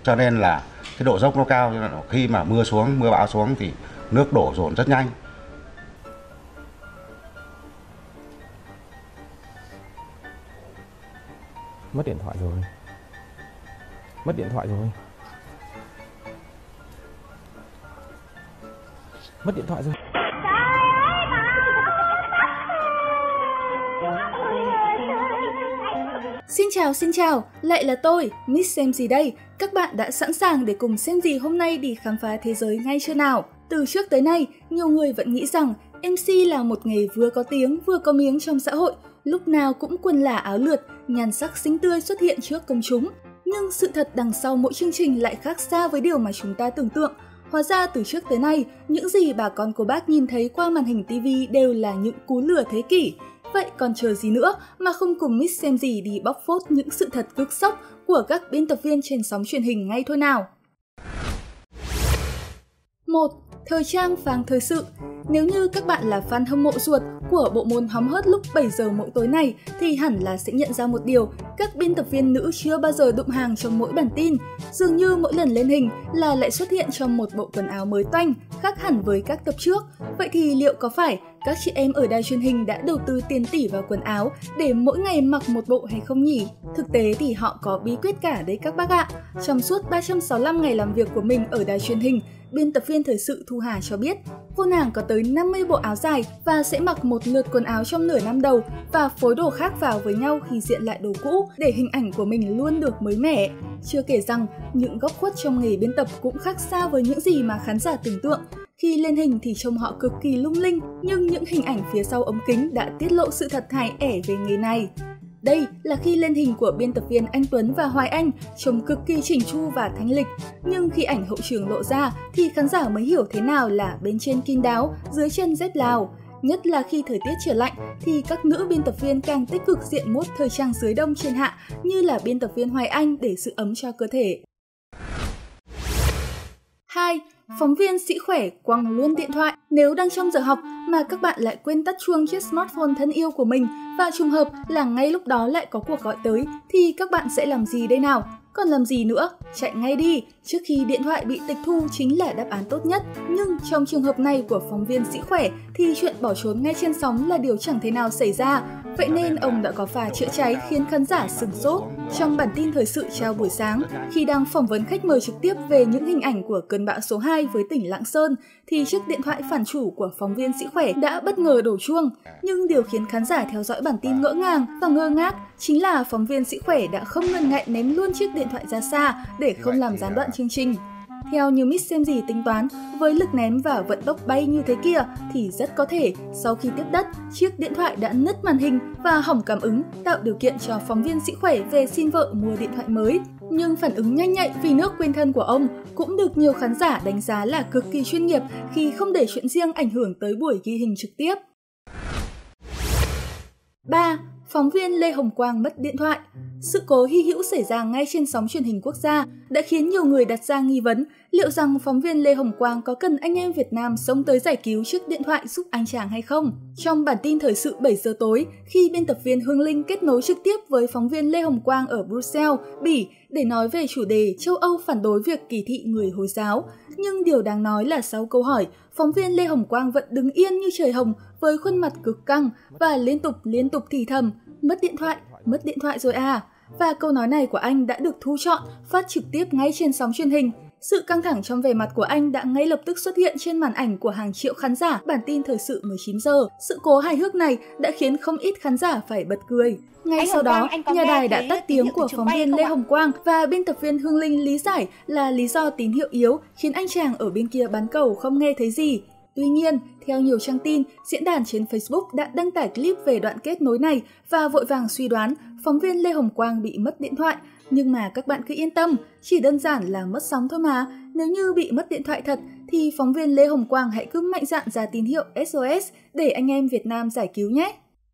cho nên là cái độ dốc nó cao, cho nên là khi mà mưa bão xuống thì nước đổ dồn rất nhanh. Mất điện thoại rồi. Mất điện thoại rồi. Mất điện thoại rồi. Xin chào, lại là tôi, Miss Xem Gì đây. Các bạn đã sẵn sàng để cùng Xem Gì hôm nay đi khám phá thế giới ngay chưa nào? Từ trước tới nay, nhiều người vẫn nghĩ rằng MC là một nghề vừa có tiếng vừa có miếng trong xã hội, lúc nào cũng quần là áo lượt, nhan sắc xinh tươi xuất hiện trước công chúng. Nhưng sự thật đằng sau mỗi chương trình lại khác xa với điều mà chúng ta tưởng tượng. Hóa ra từ trước tới nay, những gì bà con cô bác nhìn thấy qua màn hình TV đều là những cú lừa thế kỷ. Vậy còn chờ gì nữa mà không cùng Miss Xem Gì đi bóc phốt những sự thật cực sốc của các biên tập viên trên sóng truyền hình ngay thôi nào. 1. Thời trang phang thời sự. Nếu như các bạn là fan hâm mộ ruột của bộ môn hóng hớt lúc 7 giờ mỗi tối này thì hẳn là sẽ nhận ra một điều, các biên tập viên nữ chưa bao giờ đụng hàng trong mỗi bản tin. Dường như mỗi lần lên hình là lại xuất hiện trong một bộ quần áo mới toanh, khác hẳn với các tập trước. Vậy thì liệu có phải các chị em ở đài truyền hình đã đầu tư tiền tỷ vào quần áo để mỗi ngày mặc một bộ hay không nhỉ? Thực tế thì họ có bí quyết cả đấy các bác ạ. Trong suốt 365 ngày làm việc của mình ở đài truyền hình, biên tập viên thời sự Thu Hà cho biết, cô nàng có tới 50 bộ áo dài và sẽ mặc một lượt quần áo trong nửa năm đầu và phối đồ khác vào với nhau khi diện lại đồ cũ để hình ảnh của mình luôn được mới mẻ. Chưa kể rằng, những góc khuất trong nghề biên tập cũng khác xa với những gì mà khán giả tưởng tượng. Khi lên hình thì trông họ cực kỳ lung linh, nhưng những hình ảnh phía sau ống kính đã tiết lộ sự thật hài ẻ về nghề này. Đây là khi lên hình của biên tập viên Anh Tuấn và Hoài Anh, trông cực kỳ chỉnh chu và thanh lịch. Nhưng khi ảnh hậu trường lộ ra thì khán giả mới hiểu thế nào là bên trên kín đáo, dưới chân dép Lào. Nhất là khi thời tiết trở lạnh thì các nữ biên tập viên càng tích cực diện mốt thời trang dưới đông trên hạ như là biên tập viên Hoài Anh để giữ ấm cho cơ thể. 2. Phóng viên sĩ khỏe quăng luôn điện thoại. Nếu đang trong giờ học mà các bạn lại quên tắt chuông chiếc smartphone thân yêu của mình và trùng hợp là ngay lúc đó lại có cuộc gọi tới thì các bạn sẽ làm gì đây nào? Còn làm gì nữa? Chạy ngay đi, trước khi điện thoại bị tịch thu chính là đáp án tốt nhất. Nhưng trong trường hợp này của phóng viên sĩ khỏe thì chuyện bỏ trốn ngay trên sóng là điều chẳng thể nào xảy ra. Vậy nên ông đã có pha chữa cháy khiến khán giả sửng sốt. Trong bản tin thời sự chào buổi sáng, khi đang phỏng vấn khách mời trực tiếp về những hình ảnh của cơn bão số 2 với tỉnh Lạng Sơn, thì chiếc điện thoại phản chủ của phóng viên sĩ khỏe đã bất ngờ đổ chuông. Nhưng điều khiến khán giả theo dõi bản tin ngỡ ngàng và ngơ ngác chính là phóng viên sĩ khỏe đã không ngần ngại ném luôn chiếc điện thoại ra xa để không làm gián đoạn chương trình. Theo như Miss Xem Gì tính toán, với lực ném và vận tốc bay như thế kia thì rất có thể sau khi tiếp đất, chiếc điện thoại đã nứt màn hình và hỏng cảm ứng, tạo điều kiện cho phóng viên sĩ khỏe về xin vợ mua điện thoại mới. Nhưng phản ứng nhanh nhạy vì nước quên thân của ông cũng được nhiều khán giả đánh giá là cực kỳ chuyên nghiệp khi không để chuyện riêng ảnh hưởng tới buổi ghi hình trực tiếp. 3. Phóng viên Lê Hồng Quang mất điện thoại. Sự cố hy hữu xảy ra ngay trên sóng truyền hình quốc gia đã khiến nhiều người đặt ra nghi vấn liệu rằng phóng viên Lê Hồng Quang có cần anh em Việt Nam xông tới giải cứu chiếc điện thoại giúp anh chàng hay không. Trong bản tin thời sự 7 giờ tối, khi biên tập viên Hương Linh kết nối trực tiếp với phóng viên Lê Hồng Quang ở Bruxelles, Bỉ để nói về chủ đề châu Âu phản đối việc kỳ thị người Hồi giáo. Nhưng điều đáng nói là sau câu hỏi, phóng viên Lê Hồng Quang vẫn đứng yên như trời hồng với khuôn mặt cực căng và liên tục thì thầm, mất điện thoại rồi à. Và câu nói này của anh đã được thu chọn, phát trực tiếp ngay trên sóng truyền hình. Sự căng thẳng trong vẻ mặt của anh đã ngay lập tức xuất hiện trên màn ảnh của hàng triệu khán giả bản tin thời sự 19 giờ. Sự cố hài hước này đã khiến không ít khán giả phải bật cười. Ngay sau đó, nhà đài đã tắt tiếng của phóng viên Lê Hồng Quang và biên tập viên Hương Linh lý giải là lý do tín hiệu yếu khiến anh chàng ở bên kia bán cầu không nghe thấy gì. Tuy nhiên, theo nhiều trang tin, diễn đàn trên Facebook đã đăng tải clip về đoạn kết nối này và vội vàng suy đoán phóng viên Lê Hồng Quang bị mất điện thoại. Nhưng mà các bạn cứ yên tâm, chỉ đơn giản là mất sóng thôi mà. Nếu như bị mất điện thoại thật thì phóng viên Lê Hồng Quang hãy cứ mạnh dạn ra tín hiệu SOS để anh em Việt Nam giải cứu nhé.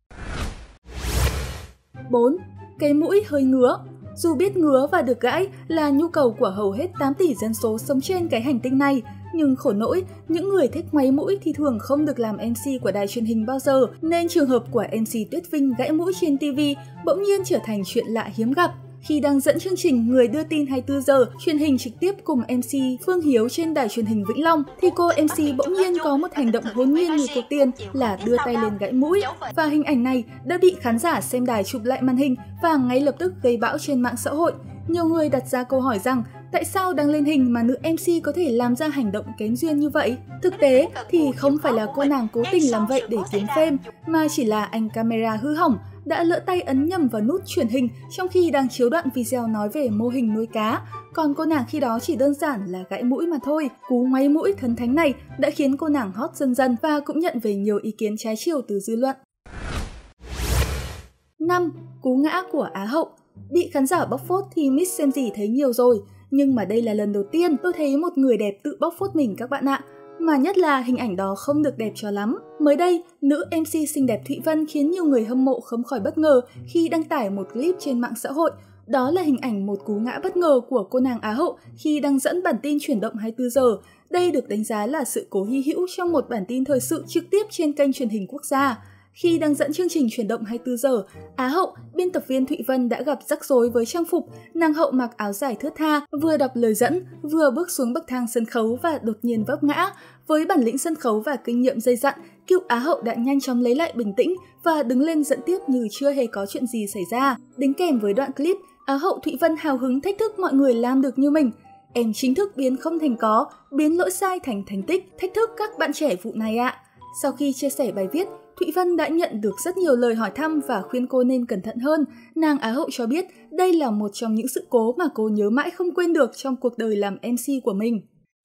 4. Cái mũi hơi ngứa. Dù biết ngứa và được gãi là nhu cầu của hầu hết 8 tỷ dân số sống trên cái hành tinh này, nhưng khổ nỗi, những người thích ngoáy mũi thì thường không được làm MC của đài truyền hình bao giờ, nên trường hợp của MC Tuyết Vinh gãy mũi trên TV bỗng nhiên trở thành chuyện lạ hiếm gặp. khi đang dẫn chương trình Người đưa tin 24 giờ truyền hình trực tiếp cùng MC Phương Hiếu trên đài truyền hình Vĩnh Long, thì cô MC bỗng nhiên có một hành động hồn nhiên như cô Tiên là đưa tay lên gãi mũi. Và hình ảnh này đã bị khán giả xem đài chụp lại màn hình và ngay lập tức gây bão trên mạng xã hội. Nhiều người đặt ra câu hỏi rằng tại sao đăng lên hình mà nữ MC có thể làm ra hành động kén duyên như vậy? Thực tế thì không phải là cô nàng cố tình làm vậy để kiếm fame, mà chỉ là anh camera hư hỏng đã lỡ tay ấn nhầm vào nút truyền hình trong khi đang chiếu đoạn video nói về mô hình nuôi cá. Còn cô nàng khi đó chỉ đơn giản là gãi mũi mà thôi. Cú ngoáy mũi thần thánh này đã khiến cô nàng hot dần dần và cũng nhận về nhiều ý kiến trái chiều từ dư luận. 5. Cú ngã của Á hậu. Bị khán giả bóc phốt thì Miss xem gì thấy nhiều rồi, nhưng mà đây là lần đầu tiên tôi thấy một người đẹp tự bóc phốt mình các bạn ạ. Mà nhất là hình ảnh đó không được đẹp cho lắm. Mới đây, nữ MC xinh đẹp Thụy Vân khiến nhiều người hâm mộ không khỏi bất ngờ khi đăng tải một clip trên mạng xã hội. Đó là hình ảnh một cú ngã bất ngờ của cô nàng Á hậu khi đang dẫn bản tin chuyển động 24 giờ. Đây được đánh giá là sự cố hy hữu trong một bản tin thời sự trực tiếp trên kênh truyền hình quốc gia. Khi đang dẫn chương trình chuyển động 24 giờ, Á hậu, biên tập viên Thụy Vân đã gặp rắc rối với trang phục. Nàng hậu mặc áo dài thướt tha, vừa đọc lời dẫn, vừa bước xuống bậc thang sân khấu và đột nhiên vấp ngã. Với bản lĩnh sân khấu và kinh nghiệm dày dặn, cựu Á hậu đã nhanh chóng lấy lại bình tĩnh và đứng lên dẫn tiếp như chưa hề có chuyện gì xảy ra. Đính kèm với đoạn clip, Á hậu Thụy Vân hào hứng thách thức mọi người làm được như mình. Em chính thức biến không thành có, biến lỗi sai thành thành tích, thách thức các bạn trẻ vụ này ạ. Sau khi chia sẻ bài viết, Thụy Vân đã nhận được rất nhiều lời hỏi thăm và khuyên cô nên cẩn thận hơn. Nàng Á hậu cho biết đây là một trong những sự cố mà cô nhớ mãi không quên được trong cuộc đời làm MC của mình.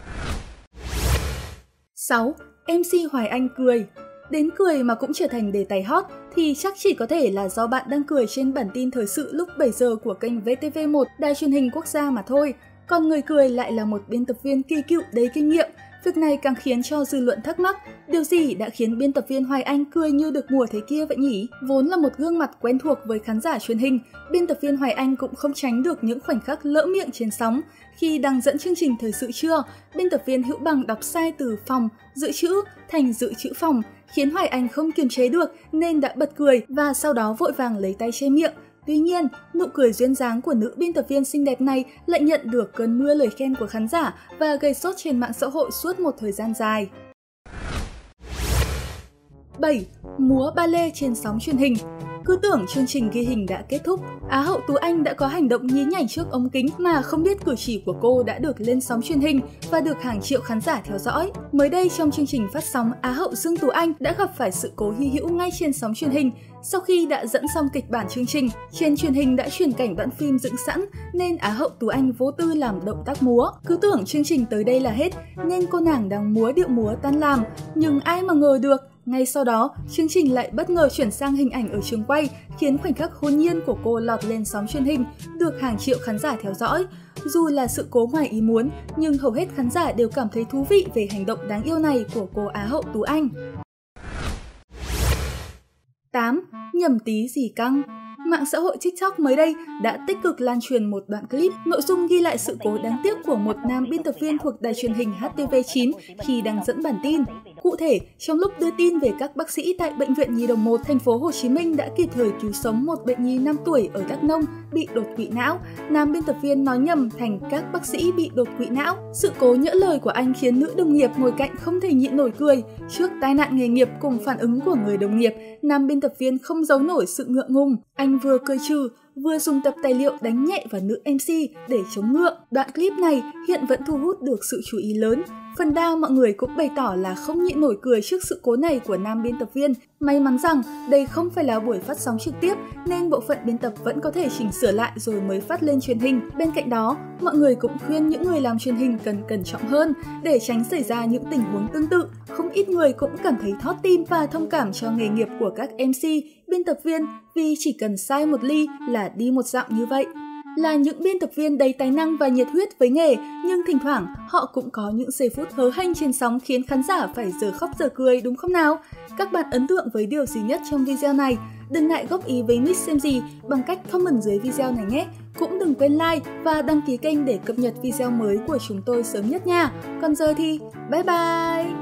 6. MC Hoài Anh cười. Đến cười mà cũng trở thành đề tài hot thì chắc chỉ có thể là do bạn đang cười trên bản tin thời sự lúc 7 giờ của kênh VTV1 đài truyền hình quốc gia mà thôi. Còn người cười lại là một biên tập viên kỳ cựu đầy kinh nghiệm. Việc này càng khiến cho dư luận thắc mắc, điều gì đã khiến biên tập viên Hoài Anh cười như được mùa thế kia vậy nhỉ? Vốn là một gương mặt quen thuộc với khán giả truyền hình, biên tập viên Hoài Anh cũng không tránh được những khoảnh khắc lỡ miệng trên sóng. Khi đang dẫn chương trình thời sự trưa, biên tập viên Hữu Bằng đọc sai từ phòng, dự trữ thành dự trữ phòng, khiến Hoài Anh không kiềm chế được nên đã bật cười và sau đó vội vàng lấy tay che miệng. Tuy nhiên, nụ cười duyên dáng của nữ biên tập viên xinh đẹp này lại nhận được cơn mưa lời khen của khán giả và gây sốt trên mạng xã hội suốt một thời gian dài. 7. Múa ba lê trên sóng truyền hình. Cứ tưởng chương trình ghi hình đã kết thúc, Á hậu Tú Anh đã có hành động nhí nhảnh trước ống kính mà không biết cử chỉ của cô đã được lên sóng truyền hình và được hàng triệu khán giả theo dõi. Mới đây trong chương trình phát sóng, Á hậu Dương Tú Anh đã gặp phải sự cố hy hữu ngay trên sóng truyền hình. Sau khi đã dẫn xong kịch bản chương trình, trên truyền hình đã chuyển cảnh đoạn phim dựng sẵn nên Á hậu Tú Anh vô tư làm động tác múa. Cứ tưởng chương trình tới đây là hết nên cô nàng đang múa điệu múa tan làm, nhưng ai mà ngờ được. Ngay sau đó, chương trình lại bất ngờ chuyển sang hình ảnh ở trường quay, khiến khoảnh khắc hồn nhiên của cô lọt lên sóng truyền hình, được hàng triệu khán giả theo dõi. Dù là sự cố ngoài ý muốn, nhưng hầu hết khán giả đều cảm thấy thú vị về hành động đáng yêu này của cô Á hậu Tú Anh. 8. Nhầm tí gì căng. Mạng xã hội TikTok mới đây đã tích cực lan truyền một đoạn clip, nội dung ghi lại sự cố đáng tiếc của một nam biên tập viên thuộc đài truyền hình HTV9 khi đang dẫn bản tin. Cụ thể, trong lúc đưa tin về các bác sĩ tại Bệnh viện Nhi đồng 1, thành phố Hồ Chí Minh đã kịp thời cứu sống một bệnh nhi 5 tuổi ở Đắk Nông bị đột quỵ não, nam biên tập viên nói nhầm thành các bác sĩ bị đột quỵ não. Sự cố nhỡ lời của anh khiến nữ đồng nghiệp ngồi cạnh không thể nhịn nổi cười. Trước tai nạn nghề nghiệp cùng phản ứng của người đồng nghiệp, nam biên tập viên không giấu nổi sự ngượng ngùng. Anh vừa cười trừ, vừa dùng tập tài liệu đánh nhẹ vào nữ MC để chống ngượng. Đoạn clip này hiện vẫn thu hút được sự chú ý lớn. Phần đa mọi người cũng bày tỏ là không nhịn nổi cười trước sự cố này của nam biên tập viên. May mắn rằng đây không phải là buổi phát sóng trực tiếp nên bộ phận biên tập vẫn có thể chỉnh sửa lại rồi mới phát lên truyền hình. Bên cạnh đó, mọi người cũng khuyên những người làm truyền hình cần cẩn trọng hơn để tránh xảy ra những tình huống tương tự. Không ít người cũng cảm thấy thót tim và thông cảm cho nghề nghiệp của các MC, biên tập viên vì chỉ cần sai một ly là đi một dặm như vậy. Là những biên tập viên đầy tài năng và nhiệt huyết với nghề, nhưng thỉnh thoảng họ cũng có những giây phút hớ hênh trên sóng khiến khán giả phải giờ khóc giờ cười, đúng không nào? Các bạn ấn tượng với điều gì nhất trong video này? Đừng ngại góp ý với Miss xem gì bằng cách comment dưới video này nhé! Cũng đừng quên like và đăng ký kênh để cập nhật video mới của chúng tôi sớm nhất nha! Còn giờ thì bye bye!